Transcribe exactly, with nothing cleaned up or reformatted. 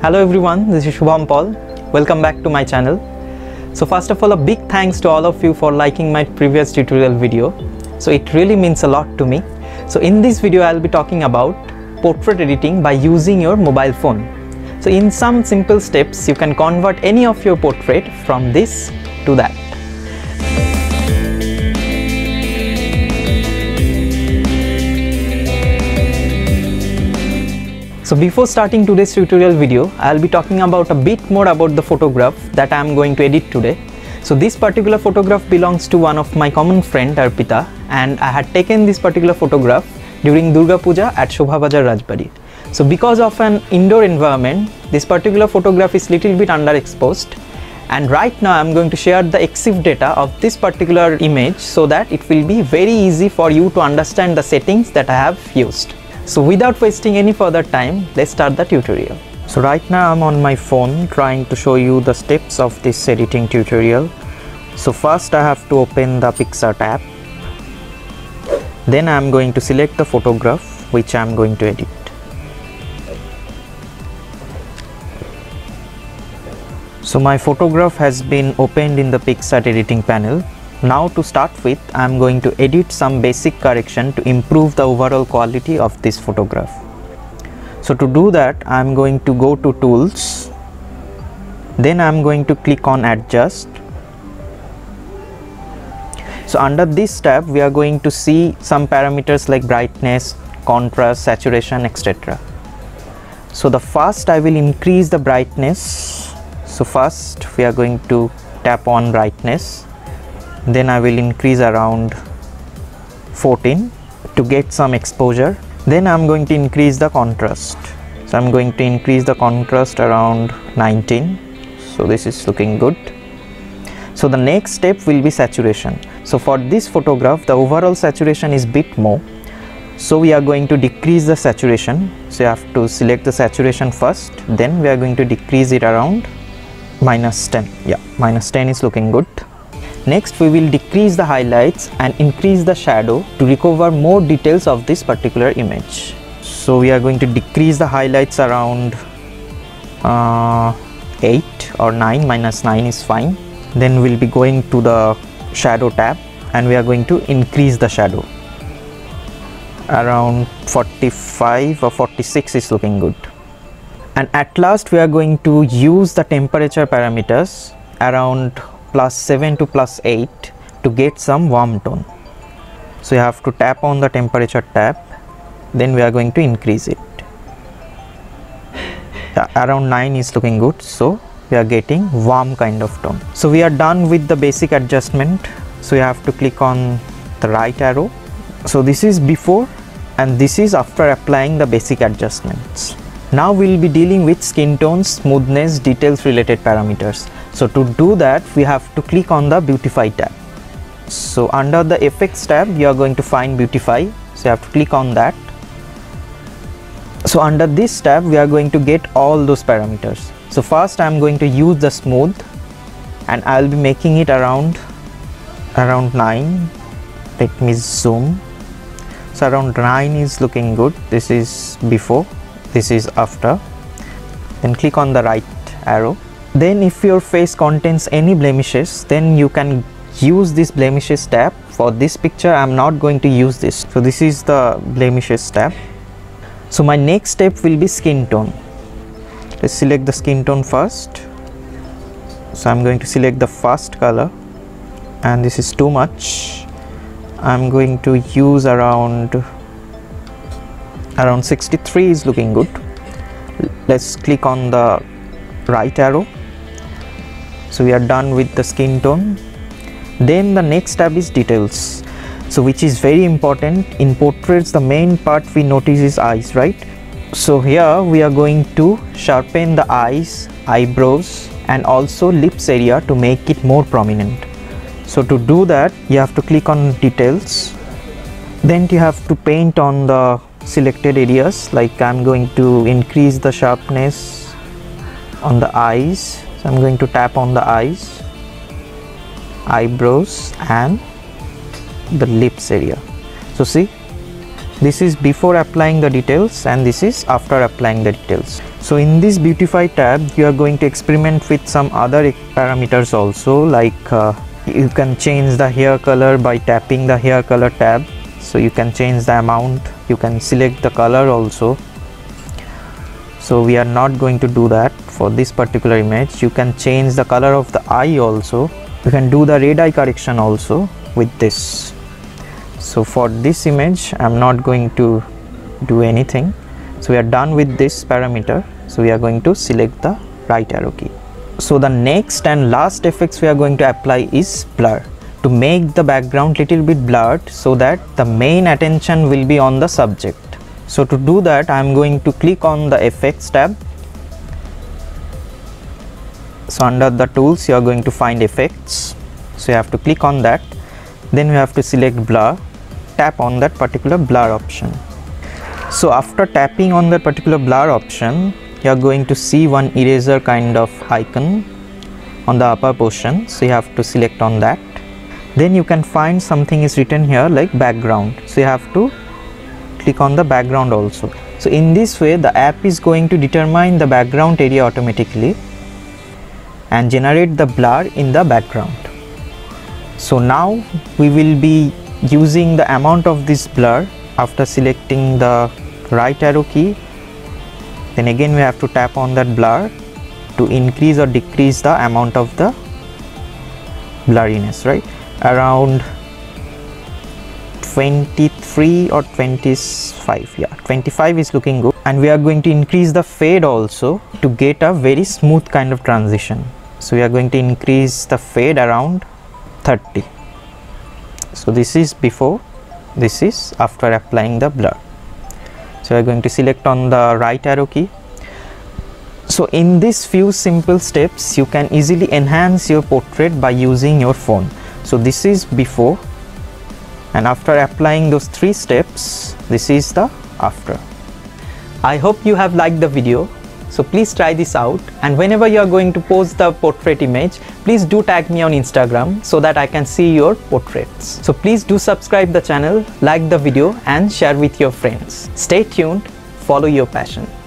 Hello everyone, this is Shubham Paul. Welcome back to my channel. So first of all, a big thanks to all of you for liking my previous tutorial video. So it really means a lot to me. So in this video I'll be talking about portrait editing by using your mobile phone. So in some simple steps you can convert any of your portrait from this to that. So before starting today's tutorial video, I'll be talking about a bit more about the photograph that I am going to edit today. So this particular photograph belongs to one of my common friend Arpita, and I had taken this particular photograph during Durga Puja at Shobha Bazaar Rajbari. So because of an indoor environment, this particular photograph is little bit underexposed, and right now I'm going to share the E X I F data of this particular image so that it will be very easy for you to understand the settings that I have used. So without wasting any further time, let's start the tutorial. So right now I'm on my phone trying to show you the steps of this editing tutorial. So first I have to open the Pixar tab. Then I'm going to select the photograph which I'm going to edit. So my photograph has been opened in the Pixar editing panel. Now to start with, I am going to edit some basic correction to improve the overall quality of this photograph. So to do that, I am going to go to Tools, then I am going to click on Adjust. So under this tab, we are going to see some parameters like brightness, contrast, saturation, et cetera. So the first I will increase the brightness. So first we are going to tap on brightness. Then I will increase around fourteen to get some exposure. Then I'm going to increase the contrast. So I'm going to increase the contrast around nineteen. So this is looking good. So the next step will be saturation. So for this photograph, the overall saturation is bit more. So we are going to decrease the saturation. So you have to select the saturation first. Then we are going to decrease it around minus ten. Yeah, minus ten is looking good. Next we will decrease the highlights and increase the shadow to recover more details of this particular image. So we are going to decrease the highlights around uh, eight or nine, minus nine is fine. Then we'll be going to the shadow tab and we are going to increase the shadow. Around forty-five or forty-six is looking good. And at last we are going to use the temperature parameters around plus seven to plus eight to get some warm tone. So you have to tap on the temperature tab, then we are going to increase it. Yeah, around nine is looking good, so we are getting warm kind of tone. So we are done with the basic adjustment. So you have to click on the right arrow. So this is before and this is after applying the basic adjustments. Now we will be dealing with skin tone, smoothness, details related parameters. So to do that, we have to click on the Beautify tab. So under the Effects tab, you are going to find Beautify. So you have to click on that. So under this tab, we are going to get all those parameters. So first I am going to use the Smooth and I will be making it around, around nine. Let me zoom. So around nine is looking good. This is before. This is after. Then click on the right arrow. Then if your face contains any blemishes, then you can use this blemishes tab. For this picture I am not going to use this. So this is the blemishes tab. So my next step will be skin tone. Let's select the skin tone first. So I am going to select the first color and this is too much. I am going to use around around sixty-three is looking good. Let's click on the right arrow. So we are done with the skin tone. Then the next tab is details, so which is very important. In portraits the main part we notice is eyes, right? So here we are going to sharpen the eyes, eyebrows and also lips area to make it more prominent. So to do that, you have to click on details. Then you have to paint on the selected areas. Like I'm going to increase the sharpness on the eyes. So I'm going to tap on the eyes, eyebrows and the lips area. So see, This is before applying the details and this is after applying the details. So in this Beautify tab, you are going to experiment with some other parameters also, like uh, you can change the hair color by tapping the hair color tab. So you can change the amount, you can select the color also. So we are not going to do that for this particular image. You can change the color of the eye also. You can do the red eye correction also with this. So for this image, I'm not going to do anything. So we are done with this parameter. So we are going to select the right arrow key. So the next and last effects we are going to apply is blur, to make the background little bit blurred so that the main attention will be on the subject. So to do that, I am going to click on the effects tab. So under the tools, you are going to find effects. So you have to click on that. Then you have to select blur, tap on that particular blur option. So after tapping on that particular blur option, you are going to see one eraser kind of icon on the upper portion. So you have to select on that. Then you can find something is written here like background. So you have to click on the background also. So in this way, the app is going to determine the background area automatically and generate the blur in the background. So now we will be using the amount of this blur after selecting the right arrow key. Then again we have to tap on that blur to increase or decrease the amount of the blurriness, right? Around twenty-three or twenty-five, yeah, twenty-five is looking good. And we are going to increase the fade also to get a very smooth kind of transition. So we are going to increase the fade around thirty. So this is before, this is after applying the blur. So we are going to select on the right arrow key. So in these few simple steps, you can easily enhance your portrait by using your phone. So this is before, and after applying those three steps, this is the after. I hope you have liked the video. So please try this out, and whenever you are going to post the portrait image, please do tag me on Instagram so that I can see your portraits. So please do subscribe the channel, like the video and share with your friends. Stay tuned, follow your passion.